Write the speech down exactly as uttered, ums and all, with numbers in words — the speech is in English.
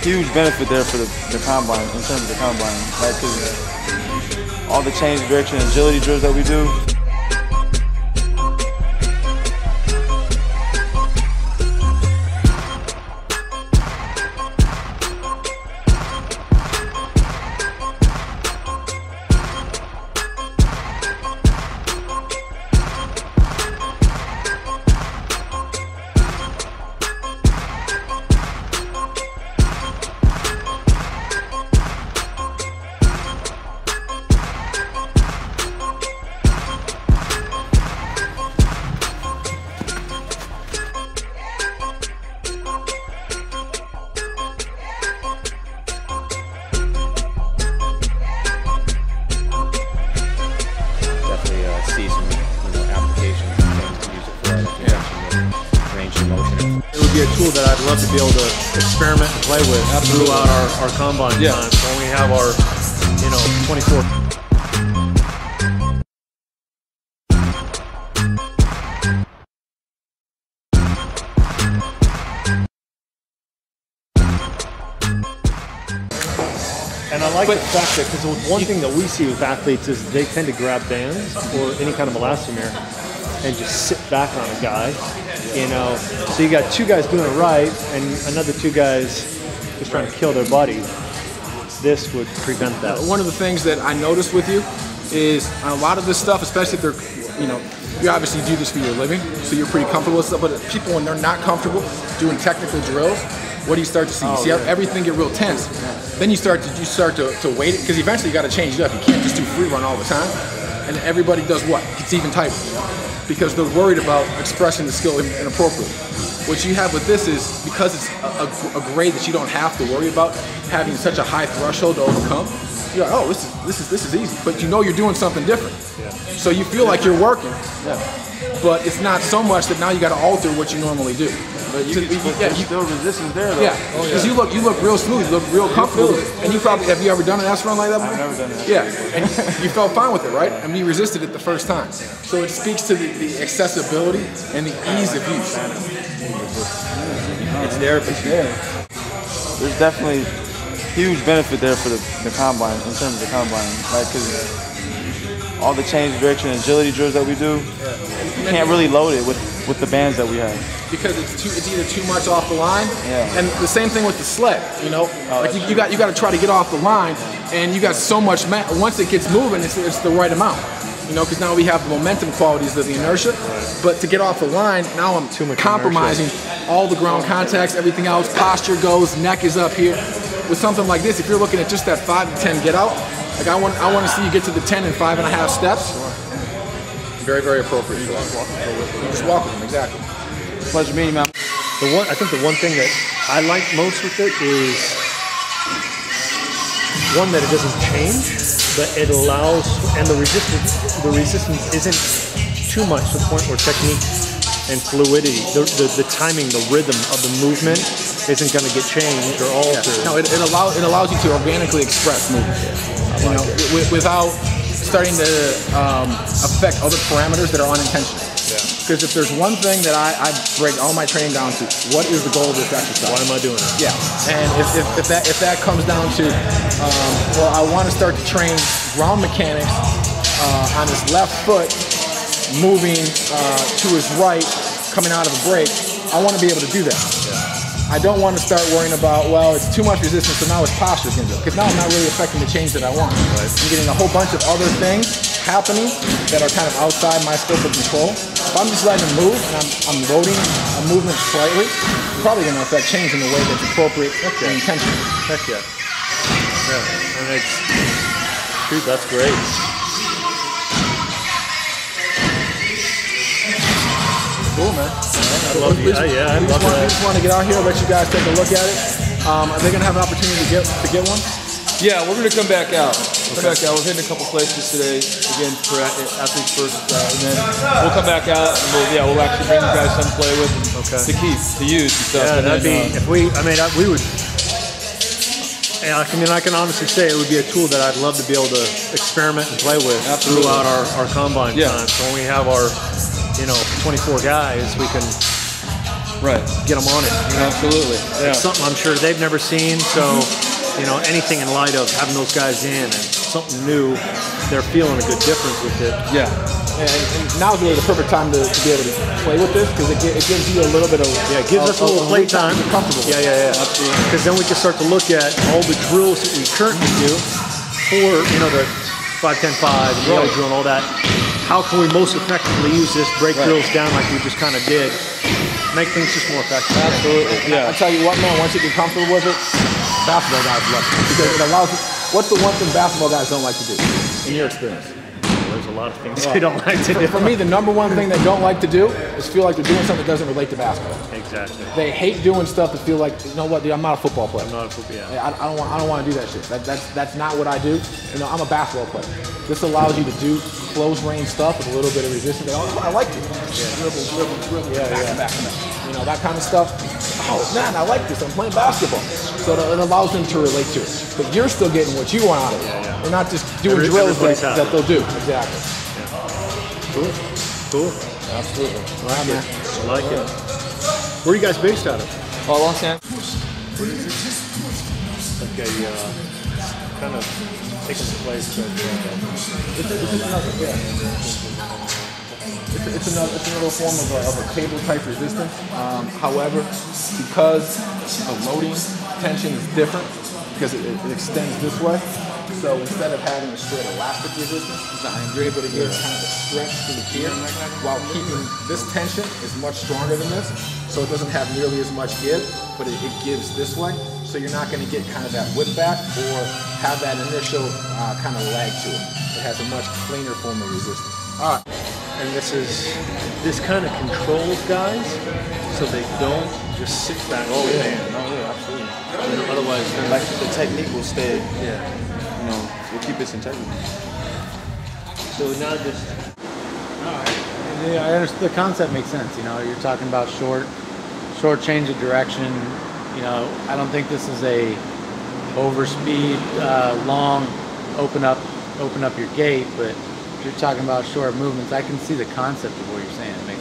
huge benefit there for the, the combine, in terms of the combine, right? Because all the change, direction, and agility drills that we do. See some, you know, applications and things to use it for, like you mentioned, the range of motion. It would be a tool that I'd love to be able to experiment and play with Absolutely. throughout our, our combine yeah. time. So when we have our, you know, twenty-four. And I like but, the fact that, because one thing that we see with athletes is they tend to grab bands or any kind of elastomer and just sit back on a guy, you know. So you got two guys doing it right and another two guys just trying to kill their buddy. This would prevent that. One of the things that I noticed with you is a lot of this stuff, especially if they're, you know, you obviously do this for your living, so you're pretty comfortable with stuff, but people, when they're not comfortable doing technical drills, what do you start to see? You oh, see yeah. everything get real tense. Yeah. Then you start to you start to, to weight it, because eventually you got to change it up. You can't just do free run all the time. And everybody does what? It's even tighter, because they're worried about expressing the skill inappropriately. What you have with this is, because it's a, a, a grade that you don't have to worry about having such a high threshold to overcome, you're like, oh, this is this is this is easy. But you know you're doing something different. Yeah. So you feel like you're working. Yeah. But it's not so much that now you got to alter what you normally do. But you, so, you, yeah, you still resistance there though. Yeah, because oh, yeah. you look you look real smooth, you look real comfortable. And you probably, have you ever done an S run like that before? I've never done that. Yeah, and you felt fine with it, right? I mean, you resisted it the first time. So it speaks to the, the accessibility and the ease of use. It's there, it's there. There's definitely huge benefit there for the, the combine, in terms of the combine, right? Because all the change, direction, and agility drills that we do, you can't really load it with, with the bands that we have. Because it's too, it's either too much off the line, yeah. and the same thing with the sled. You know, oh, like you, you got you got to try to get off the line, and you got so much. Ma once it gets moving, it's, it's the right amount. You know, because now we have the momentum qualities of the inertia, right. But to get off the line, now I'm too much compromising inertia. All the ground contacts, everything else. Posture goes, neck is up here. With something like this, if you're looking at just that five to ten get out, like I want, I want to see you get to the ten in five and a half steps. Very, very appropriate. You just walk with them. You just walk with them, exactly. Pleasure meeting you, man. The one, I think the one thing that I like most with it is one, that it doesn't change, but it allows, and the resistance, the resistance isn't too much to the point where technique and fluidity, the, the, the timing, the rhythm of the movement isn't going to get changed or altered. Yeah. No, it, it allows it allows you to organically express movement. Yeah. You know, w without starting to um, affect other parameters that are unintentional. Because if there's one thing that I, I break all my training down to, what is the goal of this exercise? Why am I doing it? Yeah, and if, if, if that if that comes down to, um, well, I want to start to train ground mechanics uh, on his left foot, moving uh, to his right, coming out of a break, I want to be able to do that. Yeah. I don't want to start worrying about, well, it's too much resistance, so now his posture's going to do it. Because now I'm not really affecting the change that I want. Right. I'm getting a whole bunch of other things happening that are kind of outside my scope of control. If I'm just letting him move and I'm, I'm loading a movement slightly, it's probably going to affect change in the way that's appropriate and intentional. Heck yeah. Yeah, and it's, dude, that's great. Cool, man. I love the, uh, yeah, I we love just want, that. We just want to get out here, let you guys take a look at it. Um, are they going to have an opportunity to get to get one? Yeah, we're going to come back out. Come okay. back out. We're hitting a couple places today, again, for athletes first, uh, and then we'll come back out, and we'll, yeah, we'll actually bring you guys some to play with, and okay. to keep, to use and stuff. Yeah, and that'd then, be, uh, if we, I mean, I, we would, and I mean, I can honestly say it would be a tool that I'd love to be able to experiment and play with Absolutely. throughout our, our combine yeah. time. So when we have our, you know, twenty-four guys, we can Right. get them on it. You know? Absolutely. Yeah. It's something I'm sure they've never seen. So, you know, anything in light of having those guys in and something new, they're feeling a good difference with it. Yeah. And, and now's really the perfect time to, to be able to play with this because it, gi- it gives you a little bit of Yeah, it gives us a little play time. comfortable. Yeah, yeah, yeah. Absolutely. Because then we can start to look at all the drills that we currently do for, you know, the five ten five, and the yellow drill and all that. How can we most effectively use this, break Right. drills down like we just kind of did, make things just more effective. Absolutely. I Yeah. tell you what, man, once you get comfortable with it, basketball guys love it because it allows. What's the one thing basketball guys don't like to do, in your experience? There's a lot of things they don't like to do. For me, the number one thing they don't like to do is feel like they're doing something that doesn't relate to basketball. Exactly. They hate doing stuff that feel like, you know what, dude, I'm not a football player. I'm not a football. Yeah. I, I don't want. I don't want to do that shit. That, that's that's not what I do. You know, I'm a basketball player. This allows you to do close range stuff with a little bit of resistance. Oh, I like it. Yeah. Dribble, dribble, dribble. Yeah, back, yeah. back, back. You know, that kind of stuff. Oh man, I like this. I'm playing basketball. So it allows them to relate to it. But you're still getting what you want out of it. Yeah, yeah. They're not just doing Every- drills that, everybody's happy. that they'll do. Exactly. Cool. Cool. Absolutely. I like it. I like it. Where are you guys based out of? Oh, Los Angeles. Okay, uh, kind of taking the place of. Uh, It's, it's, it's another, yeah. It's, it's another, it's another form of a, of a cable type resistance. Um, however, because the loading tension is different, because it, it extends this way. So instead of having a straight elastic resistance, you're able to get kind of a stretch through here, while keeping this tension is much stronger than this. So it doesn't have nearly as much give, but it, it gives this way. So you're not going to get kind of that whip back or have that initial uh, kind of lag to it. It has a much cleaner form of resistance. All right. and this is this kind of controls guys, so they don't just sit back. Oh yeah, no, yeah, absolutely. You know, otherwise, they're Like the technique will stay, yeah. you know, will keep its integrity. So now just Yeah, I understand. The concept makes sense. You know, you're talking about short, short change of direction. You know, I don't think this is a overspeed, uh, long, open up, open up your gate. But if you're talking about short movements, I can see the concept of what you're saying. It makes